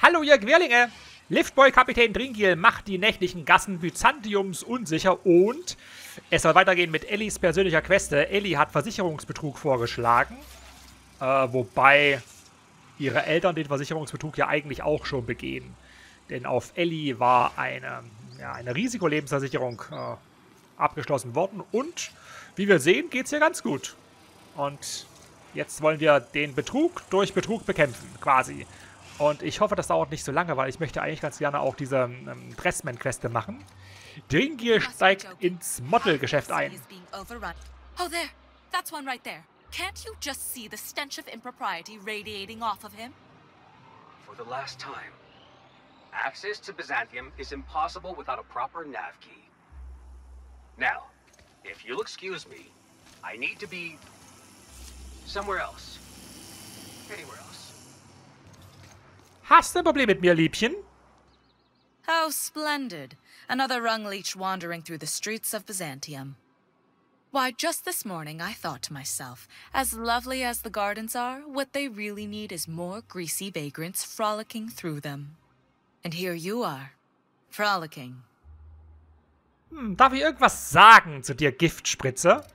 Hallo ihr Querlinge! Liftboy-Kapitän Dringil macht die nächtlichen Gassen Byzantiums unsicher und es soll weitergehen mit Ellis persönlicher Queste. Ellie hat Versicherungsbetrug vorgeschlagen, wobei ihre Eltern den Versicherungsbetrug ja eigentlich auch schon begehen. Denn auf Ellie war eine Risikolebensversicherung abgeschlossen worden und wie wir sehen, geht es hier ganz gut. Und jetzt wollen wir den Betrug durch Betrug bekämpfen, quasi. Und ich hoffe, das dauert nicht so lange, weil ich möchte eigentlich ganz gerne auch diese Dressman-Queste machen. Dringil steigt ins Model-Geschäft ein. Oh, there. That's one right there. Can't you just see the stench of impropriety radiating off of him? For the last time, access to Byzantium is impossible without a proper nav key. Now, if you'll excuse me, I need to be somewhere else. Anywhere else. Hast du ein Problem mit mir, Liebchen? How splendid. Another rung leech wandering through the streets of Byzantium. Why, just this morning I thought to myself, as lovely as the gardens are, what they really need is more greasy vagrants frolicking through them. And here you are, frolicking. Darf ich irgendwas sagen zu dir, Giftspritze?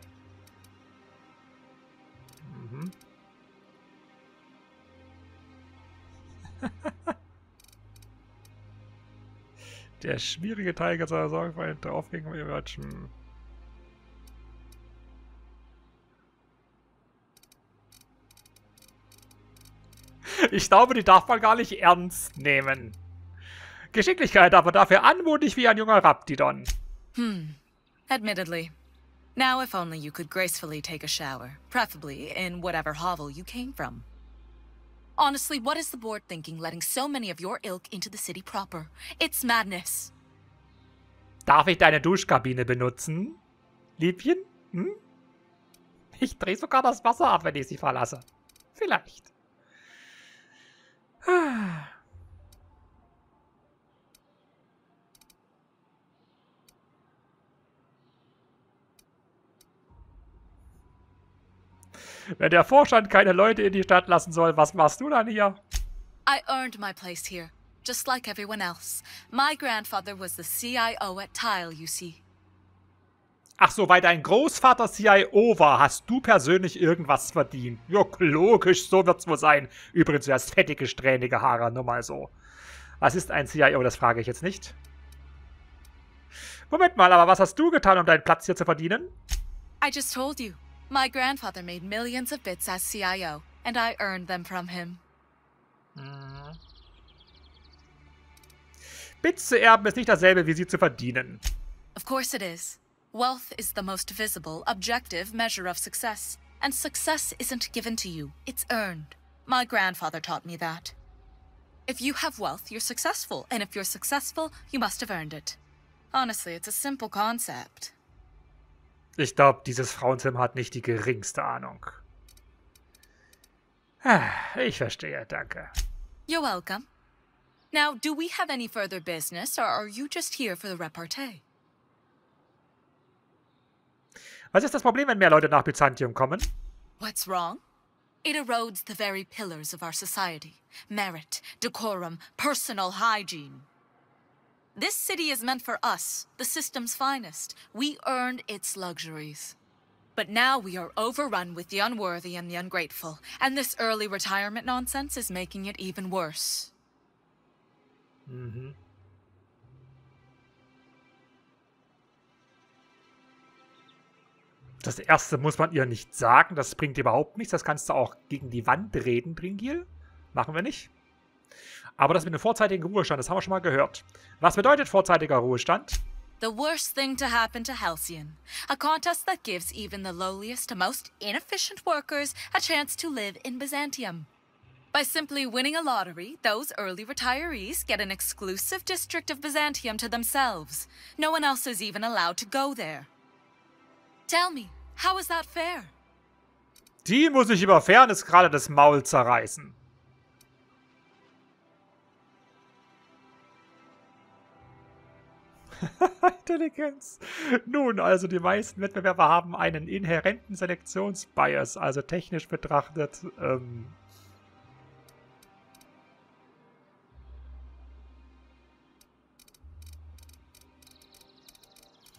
Der schwierige Teil seiner Sorgenfrei drauflegen wird. Ich glaube, die darf man gar nicht ernst nehmen. Geschicklichkeit aber dafür anmutig wie ein junger Raptidon. Admittedly. Now if only you could gracefully take a shower, preferably in whatever hovel you came from. Honestly, what is the board thinking letting so many of your ilk into the city proper? It's madness. Darf ich deine Duschkabine benutzen, Liebchen? Hm? Ich drehe sogar das Wasser ab, wenn ich sie verlasse. Vielleicht. Wenn der Vorstand keine Leute in die Stadt lassen soll, was machst du dann hier? I earned my place here, just like everyone else. My grandfather was the CIO at Tile, you see. Ach so, weil dein Großvater CIO war, hast du persönlich irgendwas verdient. Ja, logisch, so wird's wohl sein. Übrigens, du hast fettige, strähnige Haare, nur mal so. Was ist ein CIO, das frage ich jetzt nicht. Moment mal, aber was hast du getan, um deinen Platz hier zu verdienen? I just told you. My grandfather made millions of bits as CIO, and I earned them from him. Bits zu erben ist nicht dasselbe, wie sie zu verdienen. Of course it is. Wealth is the most visible, objective measure of success. And success isn't given to you, it's earned. My grandfather taught me that. If you have wealth, you're successful, and if you're successful, you must have earned it. Honestly, it's a simple concept. Ich glaube, dieses Frauenzimmer hat nicht die geringste Ahnung. Ich verstehe, danke. You're welcome. Now, do we have any further business, or are you just here for the repartee? Was ist das Problem, wenn mehr Leute nach Byzantium kommen? What's wrong? It erodes the very pillars of our society. Merit, decorum, personal hygiene. This city is meant for us, the system's finest. We earned its luxuries. But now we are overrun with the unworthy and the ungrateful, and this early retirement nonsense is making it even worse. Das erste muss man ihr nicht sagen, das bringt überhaupt nichts. Das kannst du auch gegen die Wand reden, Dringil. Machen wir nicht. Aber das mit dem vorzeitigen Ruhestand, das haben wir schon mal gehört. Was bedeutet vorzeitiger Ruhestand? The worst thing to happen to Halcyon. A contest that gives even the lowliest and most inefficient workers a chance to live in Byzantium. By simply winning a lottery, those early retirees get an exclusive district of Byzantium to themselves. No one else is even allowed to go there. Tell me, how is that fair? Die muss ich über Fairness gerade das Maul zerreißen. Intelligenz. Nun, also die meisten Wettbewerber haben einen inhärenten Selektionsbias, also technisch betrachtet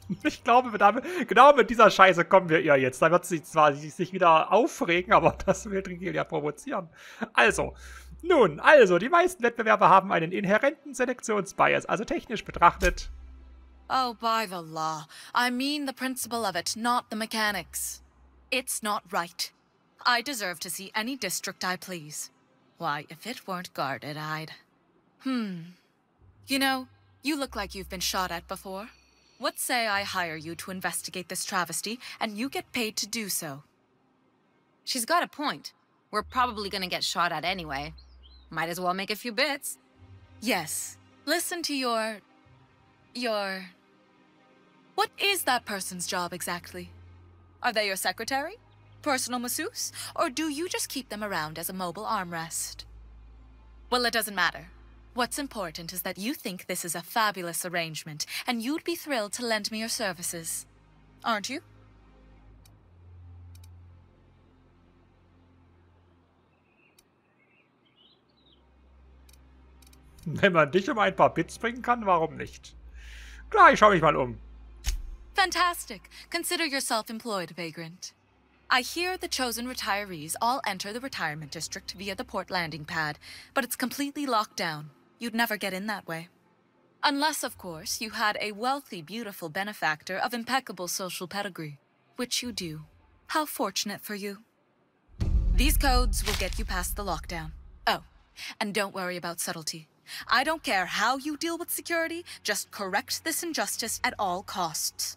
Ich glaube, genau mit dieser Scheiße kommen wir ihr jetzt. Da wird sie zwar sich wieder aufregen, aber das will Dringil ja provozieren. Also, die meisten Wettbewerbe haben einen inhärenten Selektionsbias. Also technisch betrachtet. Oh, by the law. I mean the principle of it, not the mechanics. It's not right. I deserve to see any district I please. Why, if it weren't guarded, I'd... You know, you look like you've been shot at before. What say I hire you to investigate this travesty, and you get paid to do so? She's got a point. We're probably gonna get shot at anyway. Might as well make a few bits. Yes. Listen to your... What is that person's job exactly? Are they your secretary? Personal masseuse? Or do you just keep them around as a mobile armrest? Well, it doesn't matter. What's important is that you think this is a fabulous arrangement, and you'd be thrilled to lend me your services. Aren't you? Wenn man dich um ein paar Bits bringen kann, warum nicht? Klar, ich schaue mich mal um. Fantastic. Consider yourself employed, Vagrant. I hear the chosen retirees all enter the retirement district via the port landing pad, but it's completely locked down. You'd never get in that way. Unless, of course, you had a wealthy, beautiful benefactor of impeccable social pedigree, which you do. How fortunate for you. These codes will get you past the lockdown. Oh, and don't worry about subtlety. I don't care how you deal with security, just correct this injustice at all costs.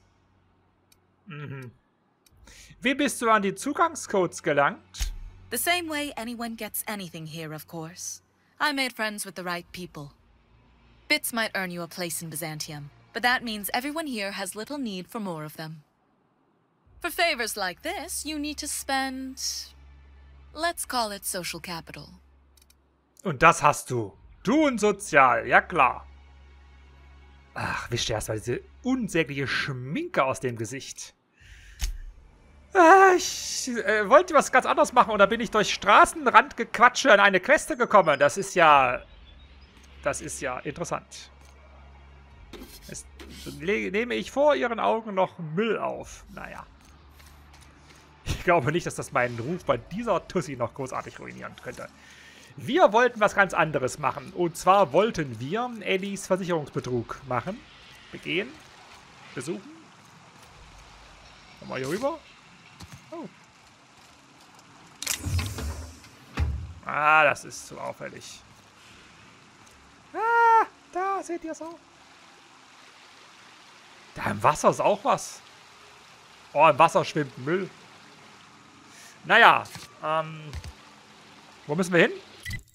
Wie bist du an die Zugangscodes gelangt? The same way anyone gets anything here, of course. I made friends with the right people. Bits might earn you a place in Byzantium, but that means everyone here has little need for more of them. For favors like this, you need to spend... let's call it social capital. Und das hast du. Du und sozial, ja klar. Ach, wisch dir erstmal diese unsägliche Schminke aus dem Gesicht. Ich wollte was ganz anderes machen und da bin ich durch Straßenrandgequatsche an eine Queste gekommen. Das ist ja interessant. Jetzt nehme ich vor ihren Augen noch Müll auf. Naja. Ich glaube nicht, dass das meinen Ruf bei dieser Tussi noch großartig ruinieren könnte. Wir wollten was ganz anderes machen. Und zwar wollten wir Ellies Versicherungsbetrug machen. Begehen. Besuchen. Komm mal hier rüber. Oh. Ah, das ist zu auffällig. Ah, da seht ihr es auch. Da im Wasser ist auch was. Oh, im Wasser schwimmt Müll. Naja, wo müssen wir hin?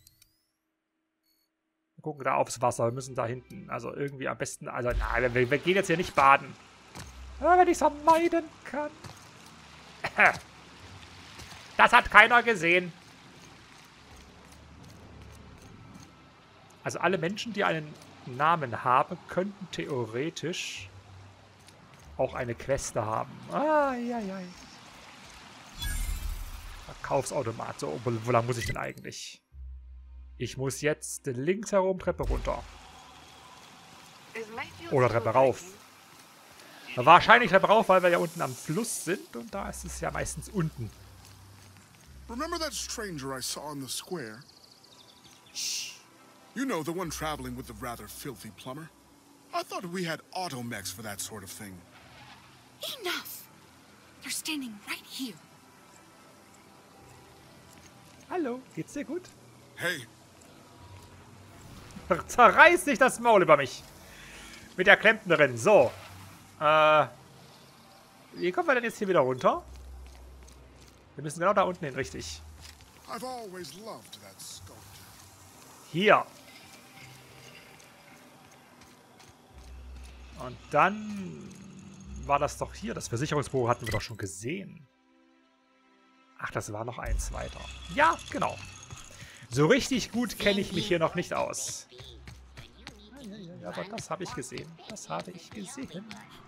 Wir gucken da aufs Wasser. Wir müssen da hinten. Also irgendwie am besten. Also, nein, wir gehen jetzt hier nicht baden. Ja, wenn ich es vermeiden kann. Das hat keiner gesehen. Also alle Menschen, die einen Namen haben, könnten theoretisch auch eine Queste haben. Ah, ja, ja. Verkaufsautomat. So, wo lang muss ich denn eigentlich? Ich muss jetzt links herum Treppe runter. Oder Treppe rauf. Wahrscheinlich Treppe rauf, weil wir ja unten am Fluss sind. Und da ist es ja meistens unten. Remember that stranger I saw on the square? Shh. You know, the one traveling with the rather filthy plumber? I thought we had automechs for that sort of thing. Enough! They're standing right here. Hallo, geht's dir gut? Hey. Zerreiß nicht das Maul über mich. Mit der Klempnerin. So. Wie kommen wir denn jetzt hier wieder runter? Wir müssen genau da unten hin, richtig. I've always loved that sculpture. Hier. Und dann war das doch hier. Das Versicherungsbüro hatten wir doch schon gesehen. Ach, das war noch eins weiter. Ja, genau. So richtig gut kenne ich mich hier noch nicht aus. Ja, aber das habe ich gesehen. Das habe ich gesehen.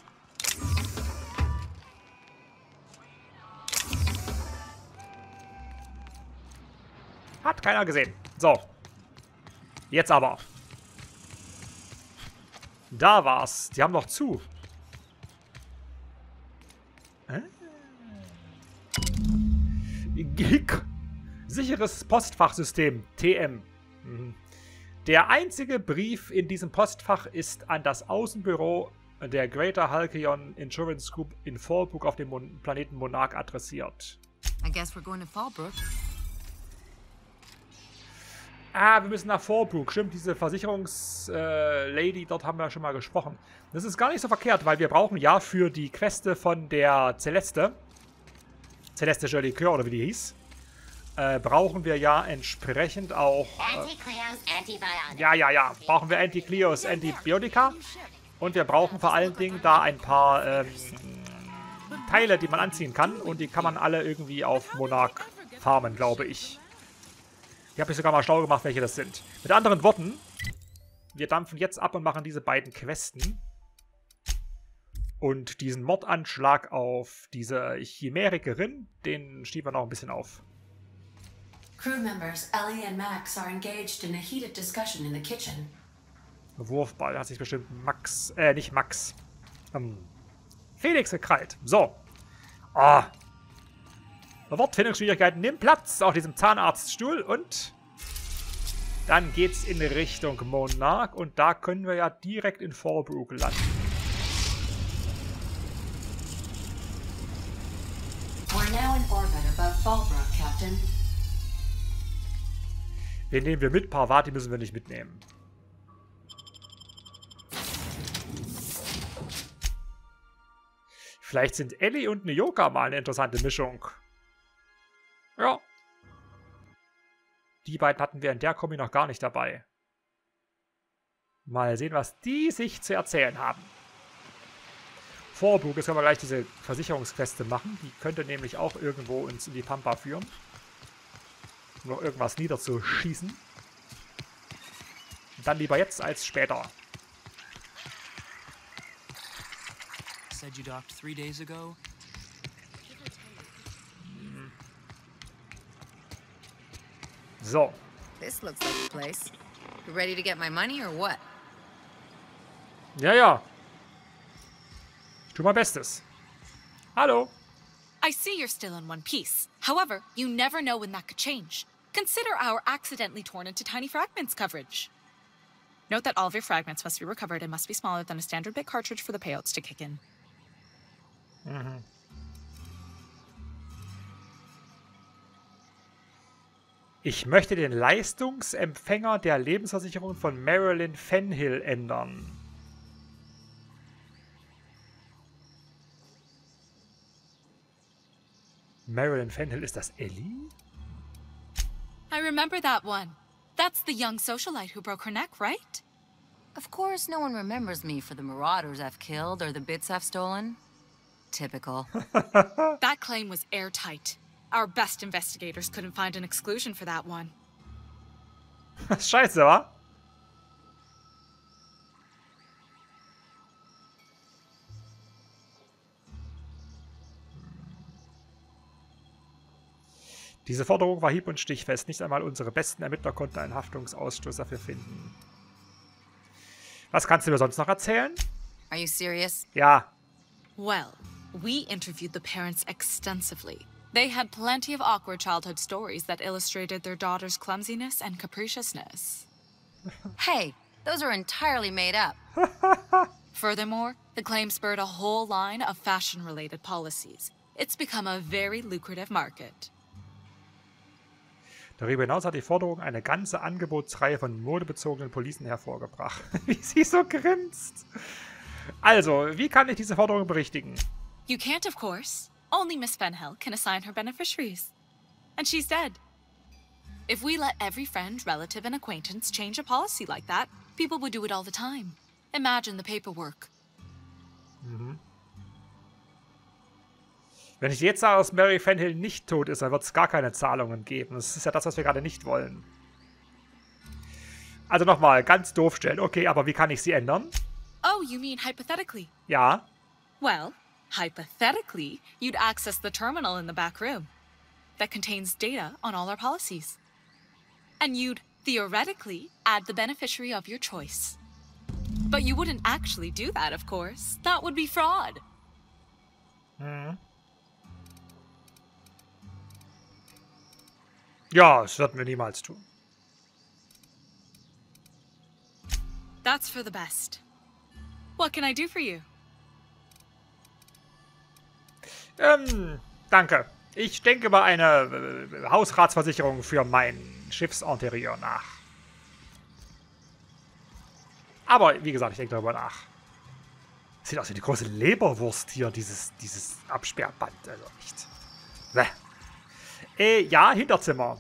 Hat keiner gesehen. So. Jetzt aber. Da war's. Die haben noch zu. Sicheres Postfachsystem, TM. Der einzige Brief in diesem Postfach ist an das Außenbüro der Greater Halcyon Insurance Group in Fallbrook auf dem Planeten Monarch adressiert. I guess we're going to Fallbrook. Ah, wir müssen nach Fallbrook. Stimmt, diese Versicherungslady, dort haben wir schon mal gesprochen. Das ist gar nicht so verkehrt, weil wir brauchen ja für die Queste von der Celeste Jolie Coeur, oder wie die hieß, brauchen wir ja entsprechend auch... brauchen wir Anti-Cleos Antibiotika. Und wir brauchen vor allen Dingen da ein paar Teile, die man anziehen kann. Und die kann man alle irgendwie auf Monarch farmen, glaube ich. Ich habe mich sogar mal schlau gemacht, welche das sind. Mit anderen Worten, wir dampfen jetzt ab und machen diese beiden Questen. Und diesen Mordanschlag auf diese Chimerikerin, den schieben wir noch ein bisschen auf. Crew members Ellie and Max are engaged in a heated discussion in the kitchen. Wurfball, hat sich bestimmt nicht Max. Felix gekrallt. So. Wortfindungsschwierigkeiten. Nimm Platz auf diesem Zahnarztstuhl und dann geht's in Richtung Monarch und da können wir ja direkt in Fallbrook landen. We're now in orbit above Fallbrook, Captain. Den nehmen wir mit, Parvati müssen wir nicht mitnehmen. Vielleicht sind Ellie und Nyoka mal eine interessante Mischung. Ja. Die beiden hatten wir in der Kombi noch gar nicht dabei. Mal sehen, was die sich zu erzählen haben. Fallbrook, jetzt können wir gleich diese Versicherungsqueste machen. Die könnte nämlich auch irgendwo uns in die Pampa führen. Um noch irgendwas niederzuschießen. Dann lieber jetzt als später. Said you docked 3 days ago. So. This looks like the place. You ready to get my money or what? Ja. Tu mein Bestes. Hallo. I see you're still in one piece. However, you never know when that could change. Consider our accidentally torn into tiny fragments coverage. Note that all of your fragments must be recovered and must be smaller than a standard bit cartridge for the payouts to kick in. Ich möchte den Leistungsempfänger der Lebensversicherung von Marilyn Fenhill ändern. Marilyn Fenhill, ist das Ellie? I remember that one. That's the young socialite who broke her neck, right? Of course, no one remembers me for the marauders I've killed or the bits I've stolen. Typical. That claim was airtight. Our best investigators couldn't find an exclusion for that one. Scheiße, wa? Diese Forderung war hieb- und stichfest. Nicht einmal unsere besten Ermittler konnten einen Haftungsausstoß dafür finden. Was kannst du mir sonst noch erzählen? Are you serious? Ja. Well, we interviewed the parents extensively. They had plenty of awkward childhood stories that illustrated their daughter's clumsiness and capriciousness. Hey, those are entirely made up. Furthermore, the claim spurred a whole line of fashion-related policies. It's become a very lucrative market. Darüber hinaus hat die Forderung eine ganze Angebotsreihe von modebezogenen Policen hervorgebracht. Wie sie so grinst. Also, wie kann ich diese Forderung berichtigen? You can't, of course. Only Miss Fenhill can assign her beneficiaries. And she's dead. If we let every friend, relative, and acquaintance change a policy like that, people would do it all the time. Imagine the paperwork. Wenn ich jetzt sage, dass Mary Fenhill nicht tot ist, dann wird es gar keine Zahlungen geben. Das ist ja das, was wir gerade nicht wollen. Also nochmal, ganz doof stellen. Okay, aber wie kann ich sie ändern? Oh, you mean hypothetically? Ja. Well, hypothetically, you'd access the terminal in the back room that contains data on all our policies. And you'd theoretically add the beneficiary of your choice. But you wouldn't actually do that, of course. That would be fraud. Ja, das würden wir niemals tun. That's for the best. What can I do for you? Danke. Ich denke über eine Hausratsversicherung für mein Schiffsinterieur nach. Aber, wie gesagt, ich denke darüber nach. Sieht aus wie die große Leberwurst hier, dieses Absperrband. Also echt. Ja, Hinterzimmer.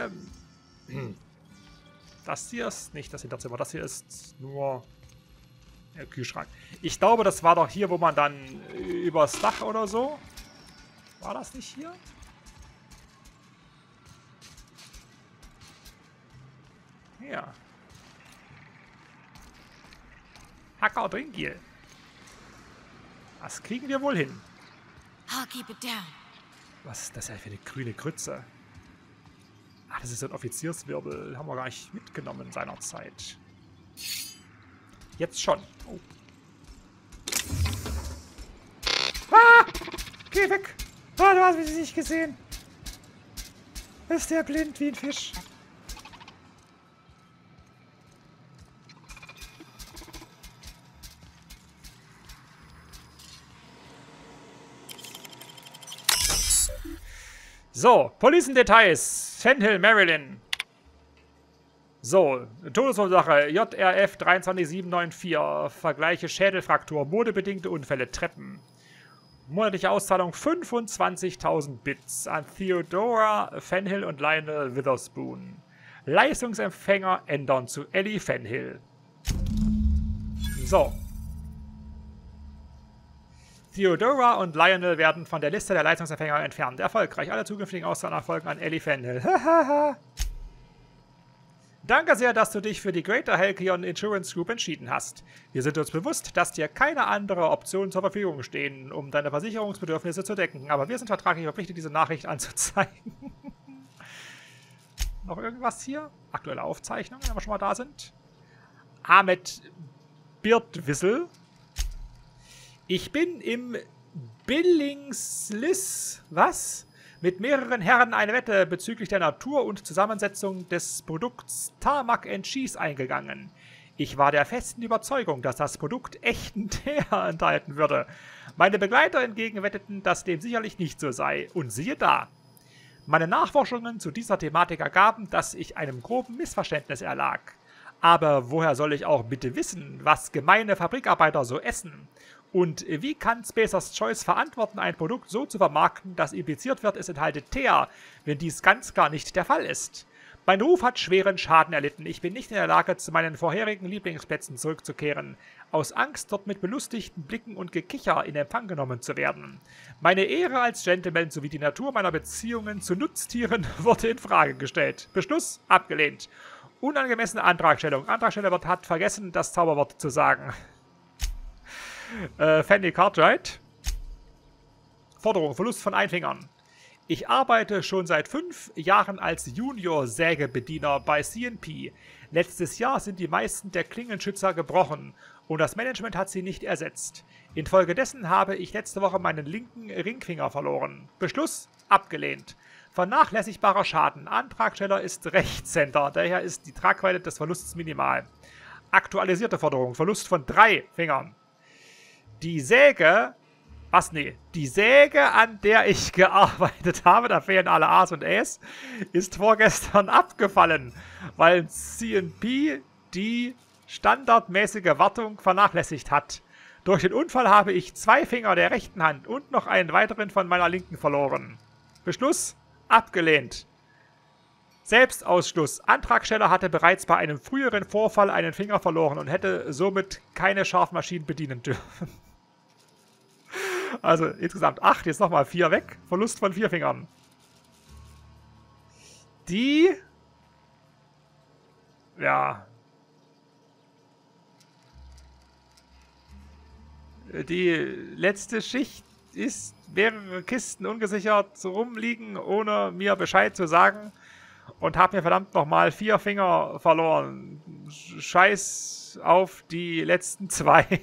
Das hier ist nicht das Hinterzimmer. Das hier ist nur Kühlschrank. Ich glaube, das war doch hier, wo man dann übers Dach oder so. War das nicht hier? Ja. Hacker Dringil. Das kriegen wir wohl hin. I'll keep it down. Was ist das ja für eine grüne Grütze? Ach, das ist so ein Offizierswirbel. Haben wir gar nicht mitgenommen seinerzeit. Jetzt schon. Oh. Ah! Geh weg! Ah, du hast mich nicht gesehen. Ist der blind wie ein Fisch? So, Police-Details. Fenhill, Maryland. So, Todesursache JRF 23794. Vergleiche Schädelfraktur, modebedingte Unfälle, Treppen. Monatliche Auszahlung 25.000 Bits an Theodora Fenhill und Lionel Witherspoon. Leistungsempfänger ändern zu Ellie Fenhill. So. Theodora und Lionel werden von der Liste der Leistungsempfänger entfernt. Erfolgreich. Alle zukünftigen Auszahlungen erfolgen an Ellie Fenhill. Danke sehr, dass du dich für die Greater Halcyon Insurance Group entschieden hast. Wir sind uns bewusst, dass dir keine andere Optionen zur Verfügung stehen, um deine Versicherungsbedürfnisse zu decken. Aber wir sind vertraglich verpflichtet, diese Nachricht anzuzeigen. Noch irgendwas hier? Aktuelle Aufzeichnungen, wenn wir schon mal da sind. Ahmed Birdwissel. Ich bin im Billingsliss. Was? Mit mehreren Herren eine Wette bezüglich der Natur und Zusammensetzung des Produkts Tarmac & Cheese eingegangen. Ich war der festen Überzeugung, dass das Produkt echten Teer enthalten würde. Meine Begleiter hingegen wetteten, dass dem sicherlich nicht so sei. Und siehe da. Meine Nachforschungen zu dieser Thematik ergaben, dass ich einem groben Missverständnis erlag. Aber woher soll ich auch bitte wissen, was gemeine Fabrikarbeiter so essen? Und wie kann Spacer's Choice verantworten, ein Produkt so zu vermarkten, dass impliziert wird, es enthalte Teer, wenn dies ganz klar nicht der Fall ist? Mein Ruf hat schweren Schaden erlitten. Ich bin nicht in der Lage, zu meinen vorherigen Lieblingsplätzen zurückzukehren, aus Angst, dort mit belustigten Blicken und Gekicher in Empfang genommen zu werden. Meine Ehre als Gentleman sowie die Natur meiner Beziehungen zu Nutztieren wurde in Frage gestellt. Beschluss abgelehnt. Unangemessene Antragstellung. Antragsteller hat vergessen, das Zauberwort zu sagen. Fanny Cartwright. Forderung, Verlust von Einfingern. Ich arbeite schon seit 5 Jahren als Junior-Sägebediener bei C&P. Letztes Jahr sind die meisten der Klingenschützer gebrochen und das Management hat sie nicht ersetzt. Infolgedessen habe ich letzte Woche meinen linken Ringfinger verloren. Beschluss abgelehnt. Vernachlässigbarer Schaden. Antragsteller ist Rechtshänder, daher ist die Tragweite des Verlusts minimal. Aktualisierte Forderung, Verlust von 3 Fingern. Die Säge, die Säge, an der ich gearbeitet habe, da fehlen alle A's und Ä's, ist vorgestern abgefallen, weil C&P die standardmäßige Wartung vernachlässigt hat. Durch den Unfall habe ich 2 Finger der rechten Hand und noch einen weiteren von meiner linken verloren. Beschluss abgelehnt. Selbstausschluss. Antragsteller hatte bereits bei einem früheren Vorfall einen Finger verloren und hätte somit keine Scharfmaschinen bedienen dürfen. Also insgesamt 8, jetzt nochmal 4 weg. Verlust von 4 Fingern. Die... Ja. Die letzte Schicht ist mehrere Kisten ungesichert rumliegen, ohne mir Bescheid zu sagen. Und habe mir verdammt nochmal 4 Finger verloren. Scheiß auf die letzten 2.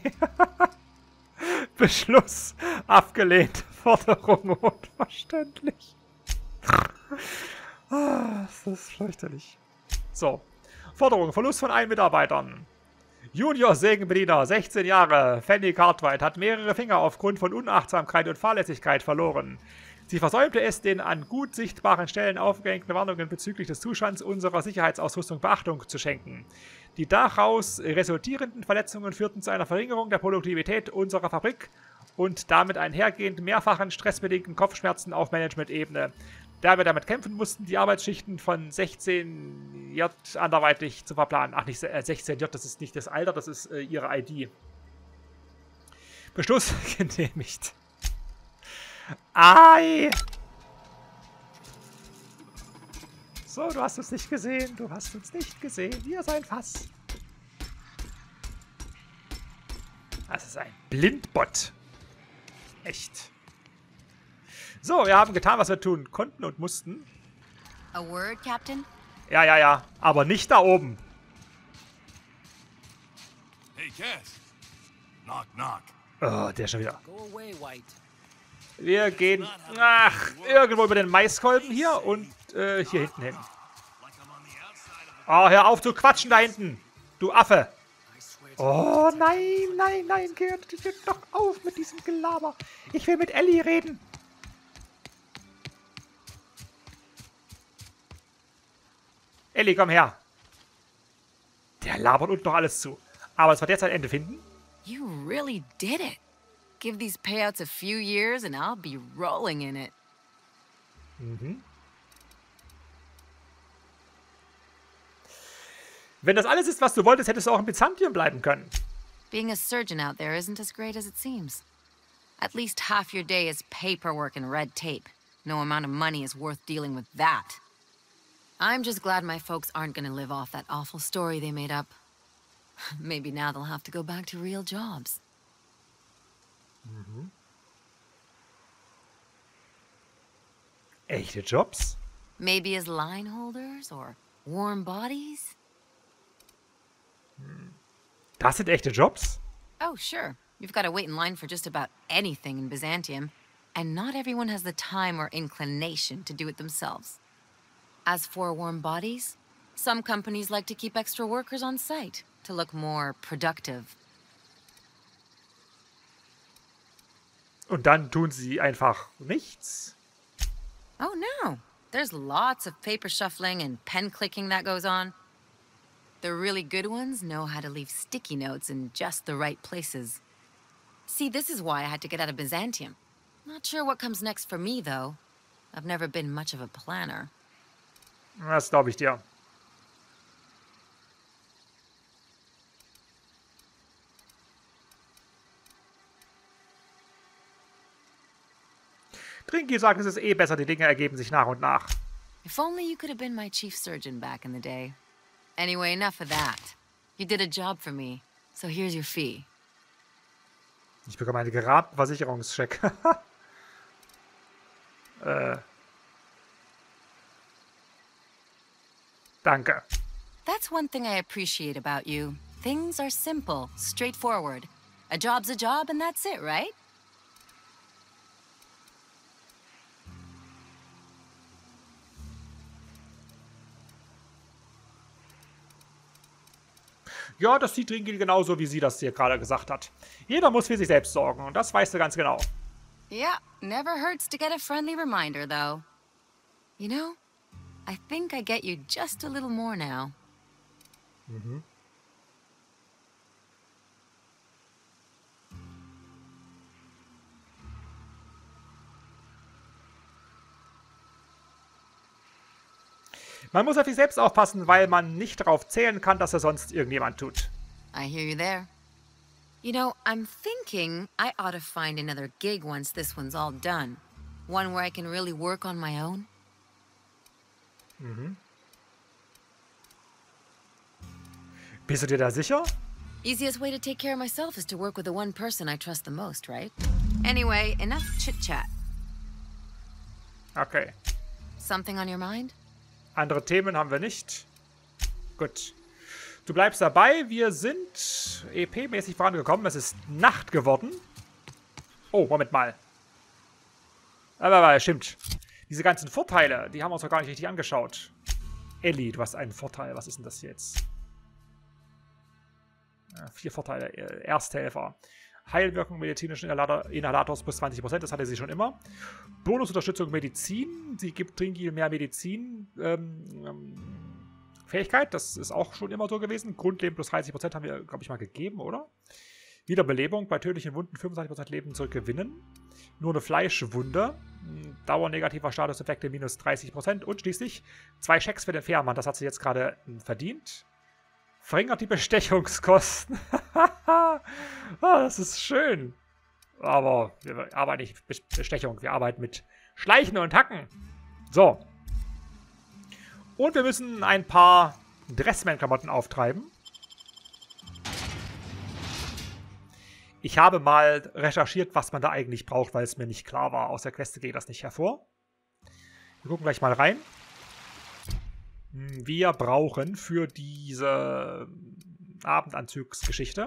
Beschluss abgelehnt. Forderung unverständlich. Das ist fürchterlich. So. Forderung. Verlust von 1 Mitarbeitern. Junior Sägenbediener, 16 Jahre, Fanny Cartwright, hat mehrere Finger aufgrund von Unachtsamkeit und Fahrlässigkeit verloren. Sie versäumte es, den an gut sichtbaren Stellen aufgehängten Warnungen bezüglich des Zustands unserer Sicherheitsausrüstung Beachtung zu schenken. Die daraus resultierenden Verletzungen führten zu einer Verringerung der Produktivität unserer Fabrik und damit einhergehend mehrfachen stressbedingten Kopfschmerzen auf Management-Ebene. Da wir damit kämpfen mussten, die Arbeitsschichten von 16J anderweitig zu verplanen. Ach, nicht 16J, das ist nicht das Alter, das ist ihre ID. Beschluss genehmigt. Ei! So, du hast uns nicht gesehen. Du hast uns nicht gesehen. Hier ist ein Fass. Das ist ein Blindbot. Echt. So, wir haben getan, was wir tun konnten und mussten. A word, Captain? Ja. Aber nicht da oben. Hey, Cass. Knock, knock. Oh, der schon wieder. Go away, White. Wir gehen, irgendwo über den Maiskolben hier und hier hinten hin. Oh, hör auf zu quatschen da hinten. Du Affe. Oh, nein, gehört doch auf mit diesem Gelaber. Ich will mit Ellie reden. Ellie, komm her. Der labert uns noch alles zu. Aber es wird jetzt ein Ende finden. You really did it. Give these payouts a few years and I'll be rolling in it. Wenn das alles ist, was du wolltest, hättest du auch in Byzantium bleiben können. Being a surgeon out there isn't as great as it seems. At least half your day is paperwork and red tape. No amount of money is worth dealing with that. I'm just glad my folks aren't gonna live off that awful story they made up. Maybe now they'll have to go back to real jobs. Echte Jobs? Maybe as line holders or warm bodies? Das sind echte Jobs? Oh, sure. You've got to wait in line for just about anything in Byzantium, and not everyone has the time or inclination to do it themselves. As for warm bodies, some companies like to keep extra workers on site to look more productive. Und dann tun sie einfach nichts? Oh, no. There's lots of paper shuffling and pen clicking that goes on. The really good ones know how to leave sticky notes in just the right places. See, this is why I had to get out of Byzantium. Not sure what comes next for me, though. I've never been much of a planner. Das glaube ich dir. Trinki sagt, es ist eh besser, die Dinge ergeben sich nach und nach. If only you could have been my chief surgeon back in the day. Anyway, enough of that. You did a job for me, so here's your fee. Ich bekomme einen geraten Versicherungscheck. Danke. That's one thing I appreciate about you. Things are simple, straightforward. A job's a job and that's it, right? Ja, das sieht Trinki genauso, wie sie das hier gerade gesagt hat. Jeder muss für sich selbst sorgen und das weißt du ganz genau. Yeah, never hurts to get a friendly reminder, though. You know, I think I get you just a little more now. Man muss auf sich selbst aufpassen, weil man nicht darauf zählen kann, dass er sonst irgendjemand tut. I hear you there. You know, I'm thinking I ought to find another gig once this one's all done. One where I can really work on my own. Bist du dir da sicher? Easiest way to take care of myself is to work with the one person I trust the most, right? Anyway, enough chit-chat. Okay. Something on your mind? Andere Themen haben wir nicht. Gut. Du bleibst dabei. Wir sind EP-mäßig vorangekommen. Es ist Nacht geworden. Oh, Moment mal. Aber stimmt. Diese ganzen Vorteile, die haben wir uns noch gar nicht richtig angeschaut. Ellie, du hast einen Vorteil. Was ist denn das jetzt? 4 Vorteile. Ersthelfer. Heilwirkung medizinischen Inhalators plus 20%, das hatte sie schon immer. Bonusunterstützung Medizin. Sie gibt Trinkgil mehr Medizin. Fähigkeit, das ist auch schon immer so gewesen. Grundleben plus 30% haben wir, glaube ich, mal gegeben, oder? Wiederbelebung, bei tödlichen Wunden 25% Leben zurückgewinnen. Nur eine Fleischwunde. Dauer negativer Statuseffekte minus 30%. Und schließlich 2 Schecks für den Fährmann. Das hat sie jetzt gerade verdient. Verringert die Bestechungskosten. Das ist schön. Aber wir arbeiten nicht mit Bestechung. Wir arbeiten mit Schleichen und Hacken. So. Und wir müssen ein paar Dressman-Klamotten auftreiben. Ich habe mal recherchiert, was man da eigentlich braucht, weil es mir nicht klar war. Aus der Queste geht das nicht hervor. Wir gucken gleich mal rein. Wir brauchen für diese Abendanzugsgeschichte.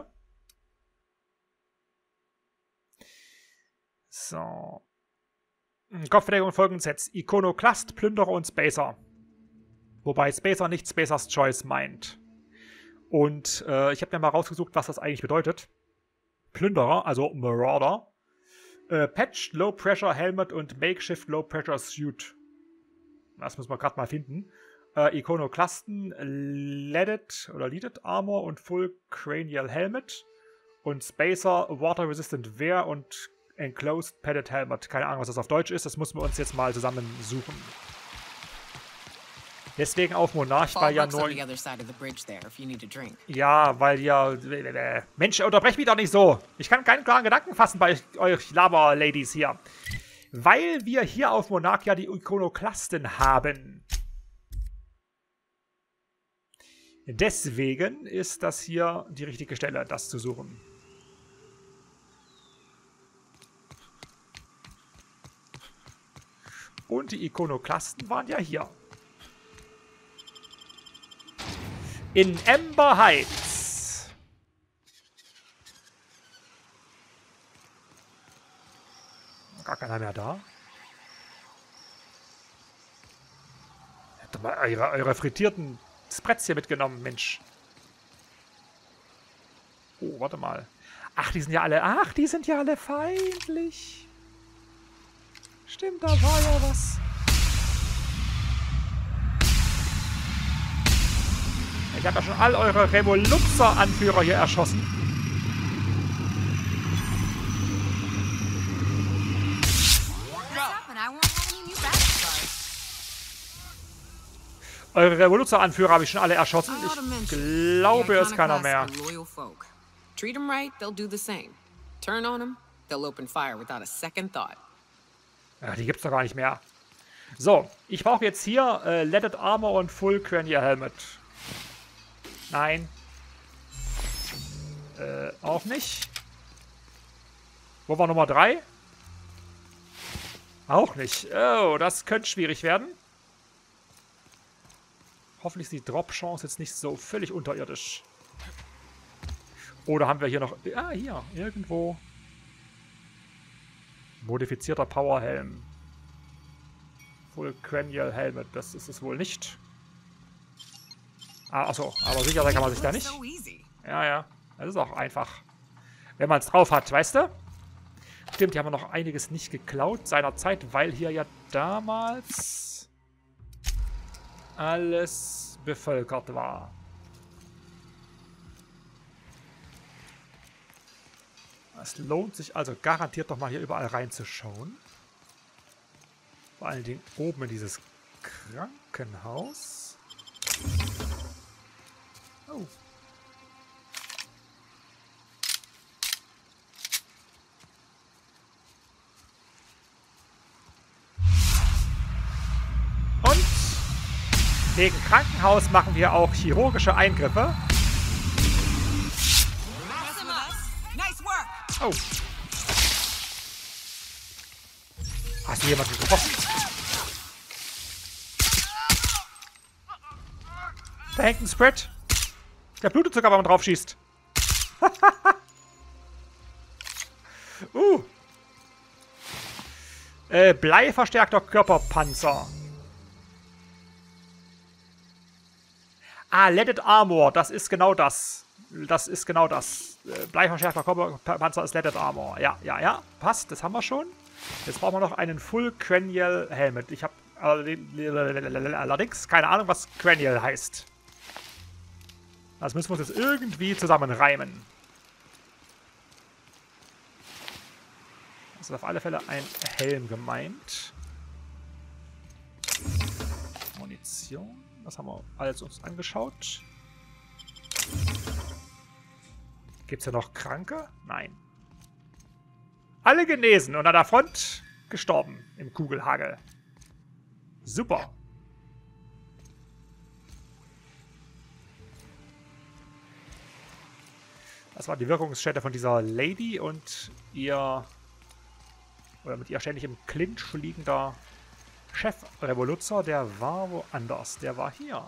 So. Kopfverdeckung folgenden Sets. Ikonoklast, Plünderer und Spacer. Wobei Spacer nicht Spacers Choice meint. Und ich habe mir mal rausgesucht, was das eigentlich bedeutet. Plünderer, also Marauder. Patched Low Pressure Helmet und Makeshift Low Pressure Suit. Das müssen wir gerade mal finden. Ikonoklasten, Leaded Armor und Full Cranial Helmet. Und Spacer, Water Resistant Wear und Enclosed Padded Helmet. Keine Ahnung, was das auf Deutsch ist. Das müssen wir uns jetzt mal zusammen suchen. Deswegen auf Monarch, weil ja nur... Ja, weil ja... Mensch, unterbrech mich doch nicht so. Ich kann keinen klaren Gedanken fassen bei euch Laber-Ladies hier. Weil wir hier auf Monarch ja die Ikonoklasten haben. Deswegen ist das hier die richtige Stelle, das zu suchen. Und die Ikonoklasten waren ja hier. In Ember Heights. Gar keiner mehr da. Habt ihr mal eure frittierten Spreads hier mitgenommen, Mensch. Oh, warte mal. Ach, die sind ja alle feindlich. Stimmt, da war ja was. Ich habe ja schon all eure Revoluzzer-Anführer hier erschossen. Eure Revoluzzer-Anführer habe ich schon alle erschossen. Ich glaube, es ist keiner mehr. Treat them right, they'll do the same. Turn on them, they'll open fire without a second thought. Ja, die gibt's doch gar nicht mehr. So, ich brauche jetzt hier Leaded Armor und Full Cranial Helmet. Nein. Auch nicht. Wo war Nummer 3? Auch nicht. Oh, das könnte schwierig werden. Hoffentlich ist die Drop-Chance jetzt nicht so völlig unterirdisch. Oder haben wir hier noch... Ah, hier. Irgendwo. Modifizierter Powerhelm. Full Cranial Helmet. Das ist es wohl nicht. Ah, achso. Aber sicher sein kann man sich da nicht. Ja, ja. Das ist auch einfach. Wenn man es drauf hat, weißt du? Stimmt, die haben noch einiges nicht geklaut seinerzeit, weil hier ja damals alles bevölkert war. Es lohnt sich also garantiert doch mal hier überall reinzuschauen. Vor allen Dingen oben in dieses Krankenhaus. Oh. Und wegen Krankenhaus machen wir auch chirurgische Eingriffe. Oh. Hast du jemanden getroffen? Da hängt ein Spread. Der blutet sogar, wenn man drauf schießt. Bleiverstärkter Körperpanzer. Ah, Leaded Armor, das ist genau das. Das ist genau das. Bleiverstärkter Körperpanzer ist Leaded Armor. Ja, ja, ja, passt, das haben wir schon. Jetzt brauchen wir noch einen Full Cranial Helmet. Ich habe allerdings keine Ahnung, was Cranial heißt. Das müssen wir uns jetzt irgendwie zusammenreimen. Das ist auf alle Fälle ein Helm gemeint. Munition. Das haben wir alles uns angeschaut. Gibt es hier noch Kranke? Nein. Alle genesen und an der Front gestorben im Kugelhagel. Super. Das war die Wirkungsstätte von dieser Lady und ihr... Oder mit ihr ständig im Clinch liegender Chefrevoluzer, der war woanders. Der war hier.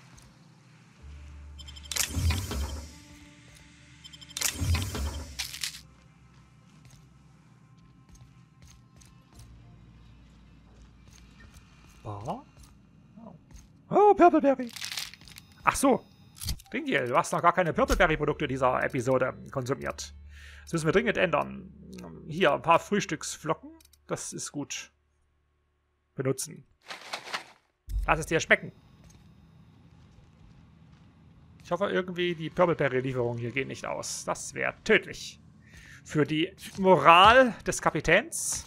Bar? Oh, Purpleberry. Ach so. Dringiel, du hast noch gar keine Purpleberry-Produkte dieser Episode konsumiert. Das müssen wir dringend ändern. Hier, ein paar Frühstücksflocken. Das ist gut. Benutzen. Lass es dir schmecken. Ich hoffe irgendwie, die Purpleberry-Lieferungen hier gehen nicht aus. Das wäre tödlich. Für die Moral des Kapitäns.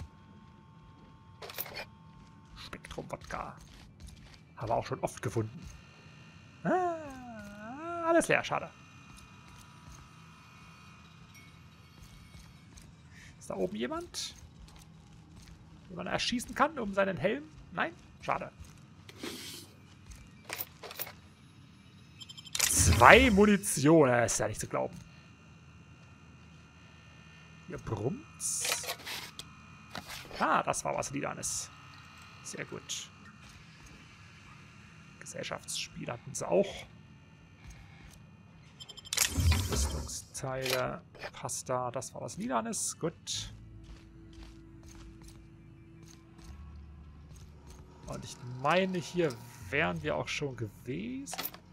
Spektrum-Wodka. Haben wir auch schon oft gefunden. Ah, alles leer, schade. Ist da oben jemand? Den man erschießen kann um seinen Helm? Nein? Schade. 2 Munition. Das ist ja nicht zu glauben. Hier brummt's. Ah, das war was Lilanes. Sehr gut. Gesellschaftsspiel hatten sie auch. Rüstungsteile. Pasta. Das war was Lilanes. Gut. Und ich meine, hier wären wir auch schon gewesen.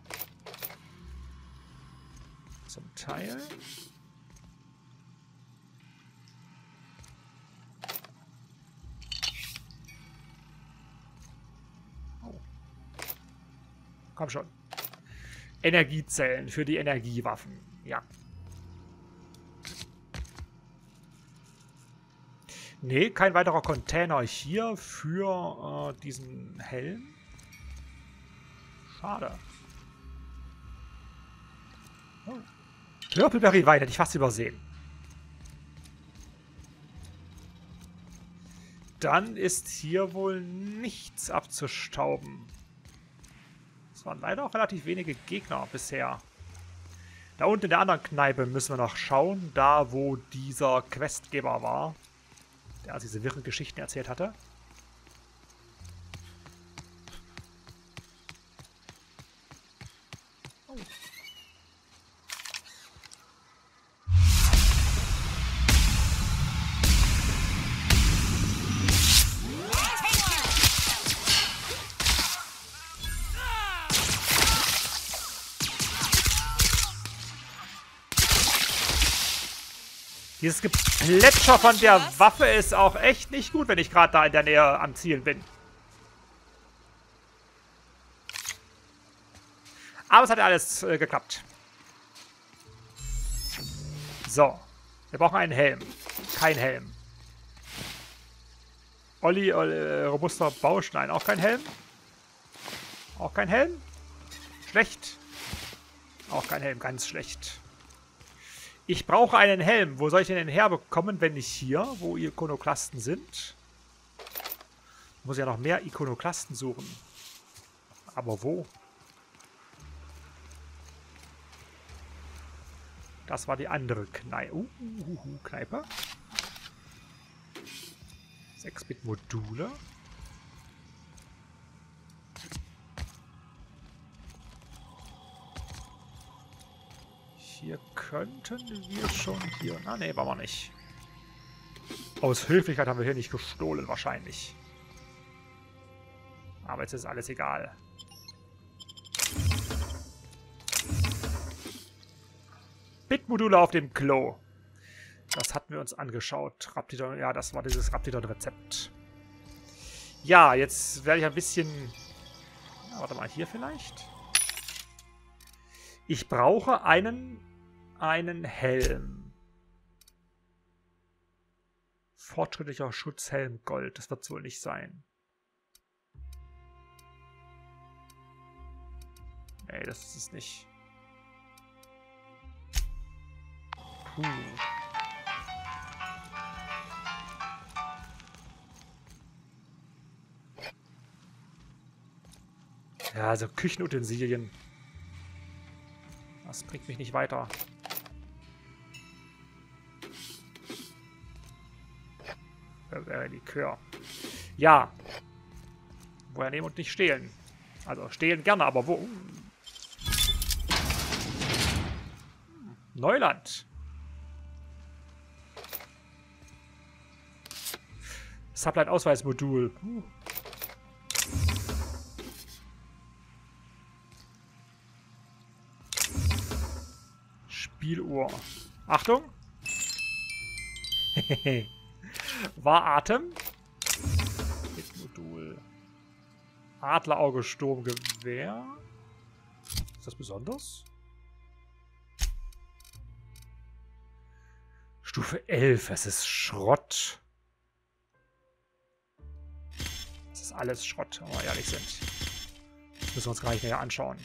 Zum Teil. Oh. Komm schon. Energiezellen für die Energiewaffen. Ja. Nee, kein weiterer Container hier für diesen Helm. Schade. Oh. Purpleberry-Wein hätte ich fast übersehen. Dann ist hier wohl nichts abzustauben. Es waren leider auch relativ wenige Gegner bisher. Da unten in der anderen Kneipe müssen wir noch schauen, da wo dieser Questgeber war, der also diese wirren Geschichten erzählt hatte. Oh. Dieses Geplätscher von der Waffe ist auch echt nicht gut, wenn ich gerade da in der Nähe am Zielen bin. Aber es hat ja alles geklappt. So. Wir brauchen einen Helm. Kein Helm. Olli, robuster Baustein. Auch kein Helm. Auch kein Helm. Schlecht. Auch kein Helm. Ganz schlecht. Ich brauche einen Helm. Wo soll ich den herbekommen, wenn nicht hier, wo Ikonoklasten sind? Ich muss ja noch mehr Ikonoklasten suchen. Aber wo? Das war die andere Kneipe. Kneipe. 6-Bit-Module. Hier könnten wir schon hier... Ah, ne, waren wir nicht. Aus Höflichkeit haben wir hier nicht gestohlen, wahrscheinlich. Aber jetzt ist alles egal. Bitmodule auf dem Klo. Das hatten wir uns angeschaut. Raptidon, ja, das war dieses Raptidon-Rezept. Ja, jetzt werde ich ein bisschen... Warte mal, hier vielleicht? Ich brauche einen Helm. Fortschrittlicher Schutzhelm Gold. Das wird es wohl nicht sein. Nee, das ist es nicht. Puh. Ja, also Küchenutensilien. Das bringt mich nicht weiter. Likör. Ja. Woher nehmen und nicht stehlen? Also stehlen gerne, aber wo? Neuland. Sublight-Ausweismodul. Spieluhr. Achtung. War Atem. Modul. Adlerauge Sturmgewehr. Ist das besonders? Stufe 11. Es ist Schrott. Es ist alles Schrott, wenn wir ehrlich sind. Das müssen wir uns gar nicht näher anschauen.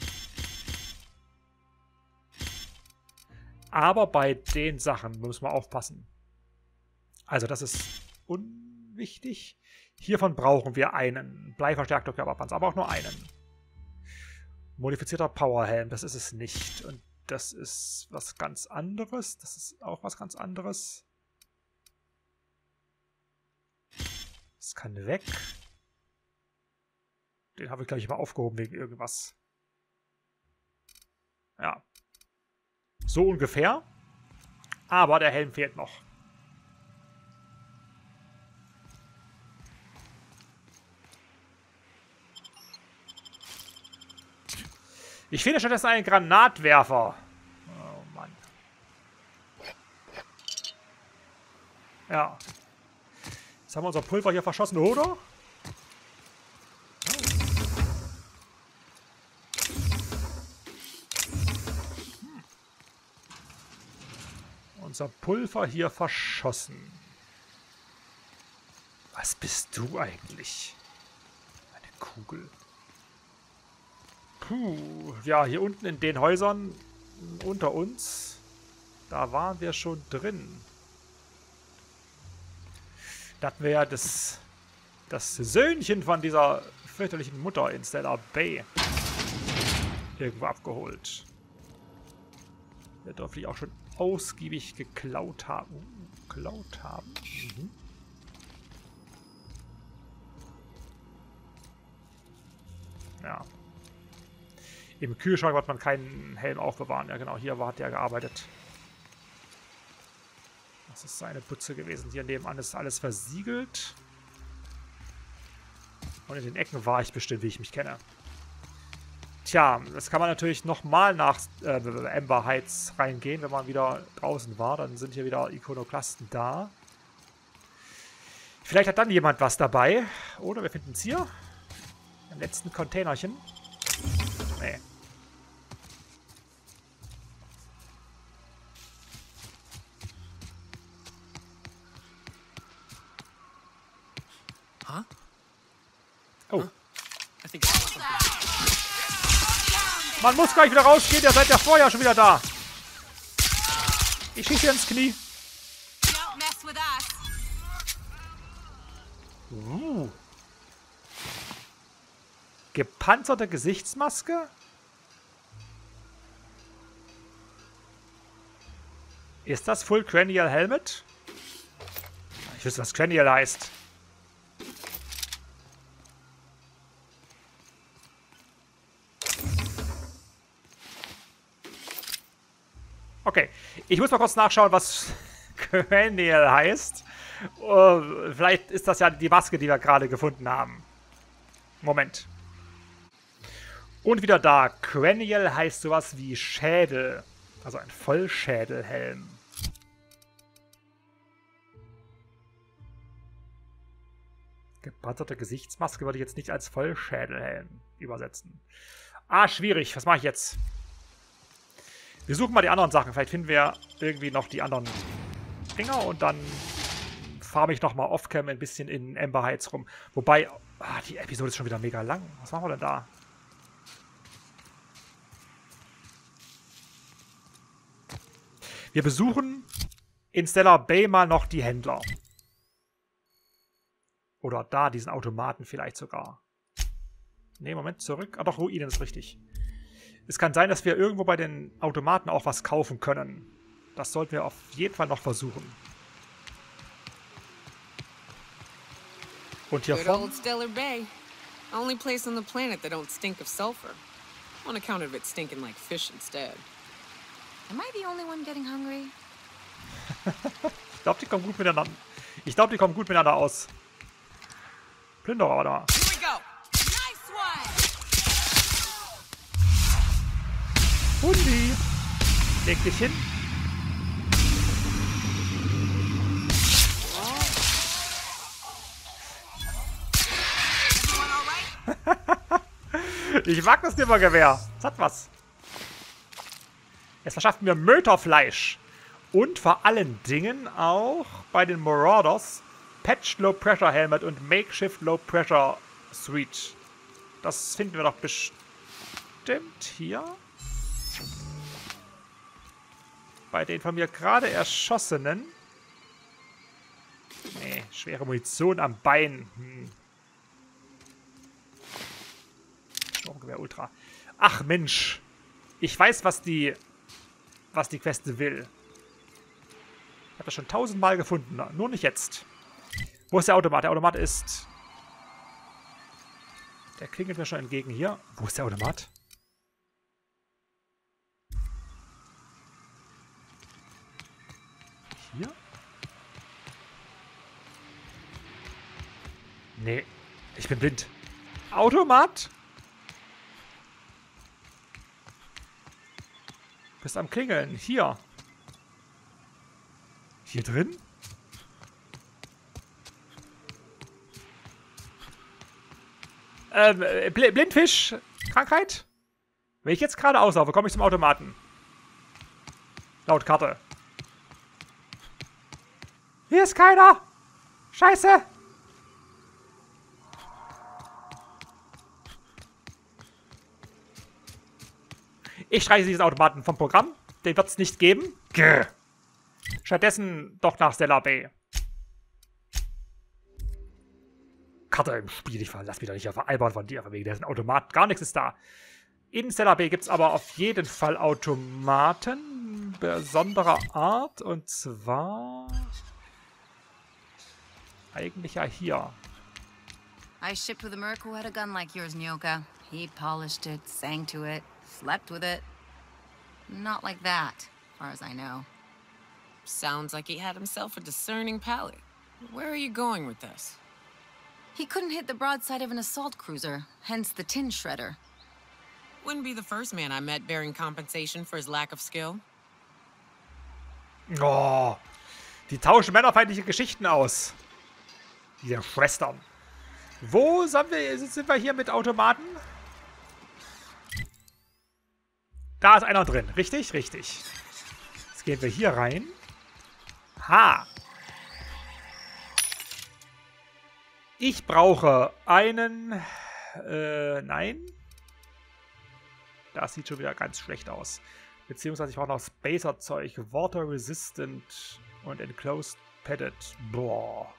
Aber bei den Sachen müssen wir aufpassen. Also das ist unwichtig. Hiervon brauchen wir einen. Bleiverstärkter Körperpanzer, aber auch nur einen. Modifizierter Powerhelm, das ist es nicht. Und das ist was ganz anderes. Das ist auch was ganz anderes. Das kann weg. Den habe ich, glaube ich, mal aufgehoben wegen irgendwas. Ja. So ungefähr. Aber der Helm fehlt noch. Ich finde stattdessen einen Granatwerfer. Oh Mann. Ja. Jetzt haben wir unser Pulver hier verschossen, oder? Unser Pulver hier verschossen. Was bist du eigentlich? Eine Kugel. Puh, ja, hier unten in den Häusern unter uns, da waren wir schon drin. Da hatten wir ja das Söhnchen von dieser fürchterlichen Mutter in Stellar Bay irgendwo abgeholt. Der dürfte ich auch schon ausgiebig geklaut haben. Geklaut haben? Mhm. Ja. Im Kühlschrank wird man keinen Helm aufbewahren. Ja genau, hier hat er gearbeitet. Das ist seine Putze gewesen. Hier nebenan ist alles versiegelt. Und in den Ecken war ich bestimmt, wie ich mich kenne. Tja, das kann man natürlich nochmal nach Ember Heights reingehen, wenn man wieder draußen war. Dann sind hier wieder Ikonoklasten da. Vielleicht hat dann jemand was dabei. Oder wir finden es hier. Im letzten Containerchen. Nee. Huh? Oh. I think I saw something. Man muss gleich wieder rausgehen, ihr seid ja vorher schon wieder da. Ich schieße ins Knie. Don't mess with us. Gepanzerte Gesichtsmaske? Ist das Full Cranial Helmet? Ich wüsste, was Cranial heißt. Okay, ich muss mal kurz nachschauen, was Quenniel heißt. Vielleicht ist das ja die Maske, die wir gerade gefunden haben. Moment. Und wieder da. Quenniel heißt sowas wie Schädel. Also ein Vollschädelhelm. Gepanzerte Gesichtsmaske würde ich jetzt nicht als Vollschädelhelm übersetzen. Ah, schwierig. Was mache ich jetzt? Wir suchen mal die anderen Sachen. Vielleicht finden wir irgendwie noch die anderen Dinger und dann farme ich nochmal off-cam ein bisschen in Ember Heights rum. Wobei, die Episode ist schon wieder mega lang. Was machen wir denn da? Wir besuchen in Stellar Bay mal noch die Händler. Oder da, diesen Automaten vielleicht sogar. Ne, Moment, zurück. Ah doch, Ruinen ist richtig. Es kann sein, dass wir irgendwo bei den Automaten auch was kaufen können. Das sollten wir auf jeden Fall noch versuchen. Und hier vorne... Old Stellar Bay. Only place on the planet that don't stink of sulfur. On account of it stinking like fish instead. Am I the only one getting hungry? Ich glaube, die kommen gut miteinander. Ich glaube, die kommen gut miteinander aus. Plünderer, oder? Here we go. Nice one. Hundi! Leg dich hin. Ich mag das Nimmergewehr. Das hat was. Es verschafft mir Möterfleisch. Und vor allen Dingen auch bei den Marauders Patched Low Pressure Helmet und Makeshift Low Pressure Suite. Das finden wir doch bestimmt hier. Bei den von mir gerade erschossenen. Nee, schwere Munition am Bein. Sturmgewehr Ultra. Ach Mensch. Ich weiß, was die Queste will. Ich habe das schon 1000-mal gefunden. Nur nicht jetzt. Wo ist der Automat? Der Automat ist... Der klingelt mir schon entgegen hier. Wo ist der Automat? Hier? Nee, ich bin blind. Automat? Bist am Klingeln. Hier. Hier drin? Blindfisch. Krankheit? Wenn ich jetzt gerade auslaufe, komme ich zum Automaten. Laut Karte. Hier ist keiner. Scheiße. Ich streiche diesen Automaten vom Programm. Den wird es nicht geben. Gah. Stattdessen doch nach Stellar Bay. Karte im Spiel. Ich verlass mich doch nicht auf albern von dir, wegen dessen Automat. Gar nichts ist da. In Stellar Bay gibt es aber auf jeden Fall Automaten besonderer Art. Und zwar... eigentlich ja hier. I shipped with a merc who had a gun like yours, Nyoka. He polished it, sang to it, slept with it. Not like that, as far as I know. Sounds like he had himself a discerning palate. Where are you going with this? He couldn't hit the broadside of an assault cruiser, hence the tin shredder. Wouldn't be the first man I met bearing compensation for his lack of skill. Oh, die tauschen männerfeindliche Geschichten aus. Diese Schwestern. Wo sind wir hier mit Automaten? Da ist einer drin. Richtig? Richtig. Jetzt gehen wir hier rein. Ha! Ich brauche einen... nein. Das sieht schon wieder ganz schlecht aus. Beziehungsweise ich brauche noch Spacer-Zeug. Water Resistant und Enclosed Padded. Boah.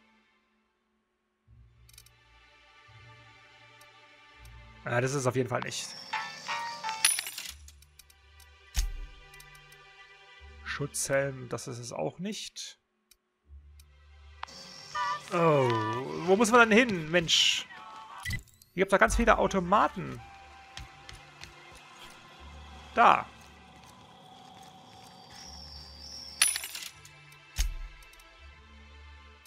Ja, das ist es auf jeden Fall nicht. Schutzhelm, das ist es auch nicht. Oh, wo muss man denn hin, Mensch? Hier gibt es da ganz viele Automaten. Da.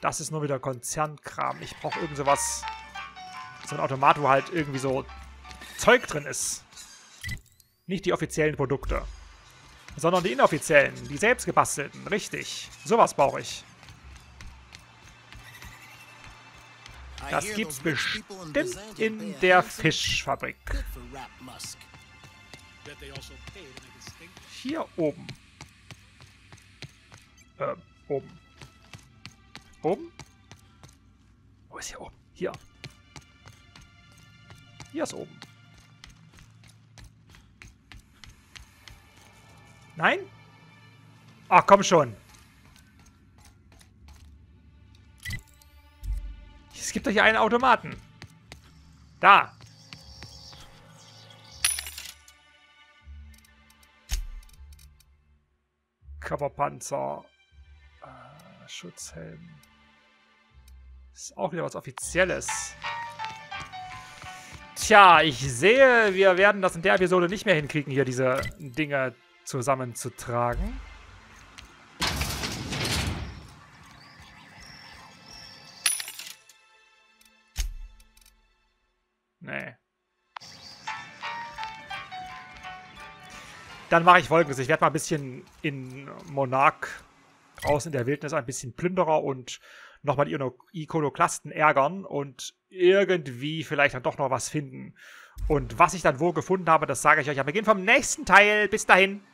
Das ist nur wieder Konzernkram. Ich brauche irgend sowas. So ein Automat, wo halt irgendwie so Zeug drin ist. Nicht die offiziellen Produkte. Sondern die inoffiziellen, die selbst gebastelten. Richtig. Sowas brauche ich. Das gibt's bestimmt in der Fischfabrik. Hier oben. Oben. Oben? Wo ist hier oben? Hier. Hier ist oben. Nein? Ach, komm schon. Es gibt doch hier einen Automaten. Da. Körperpanzer. Schutzhelm. Ist auch wieder was Offizielles. Tja, ich sehe, wir werden das in der Episode nicht mehr hinkriegen, hier diese Dinge zusammenzutragen. Nee. Dann mache ich Folgendes. Ich werde mal ein bisschen in Monarch draußen in der Wildnis ein bisschen Plünderer und nochmal die Ikonoklasten ärgern und irgendwie vielleicht dann doch noch was finden. Und was ich dann wo gefunden habe, das sage ich euch am Beginn vom nächsten Teil. Bis dahin.